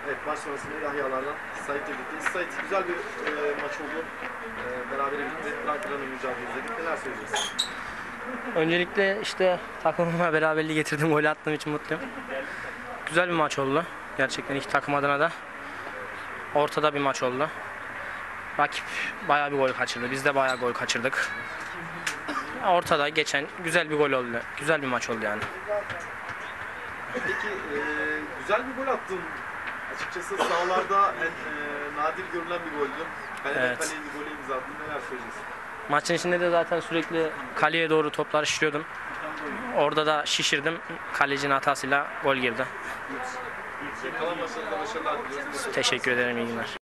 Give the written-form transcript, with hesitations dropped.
Evet, maç sonrasında Yahyalar'la Sait'le birlikte. Sait, güzel bir maç oldu. Berabere bitti. Ankara'nın mücadelesi. Neler söyleyeceğiz? Öncelikle işte takımıma beraberliği getirdim. Gol attığım için mutluyum. Güzel bir maç oldu. Gerçekten iki takım adına da ortada bir maç oldu. Rakip bayağı bir gol kaçırdı. Biz de bayağı gol kaçırdık. Ortada geçen güzel bir gol oldu. Güzel bir maç oldu yani. Peki, güzel bir gol attın. Açıkçası sahalarda nadir görülen bir goldü. Kaleden Evet. kaleye bir golü imza attın. Neler söyleyeceksin? Maçın içinde de zaten sürekli kaleye doğru toplar şişiriyordum. Orada da şişirdim. Kalecinin hatasıyla gol girdi. Kalan maçlarında başarılar diliyoruz. Teşekkür ederim. İyi günler.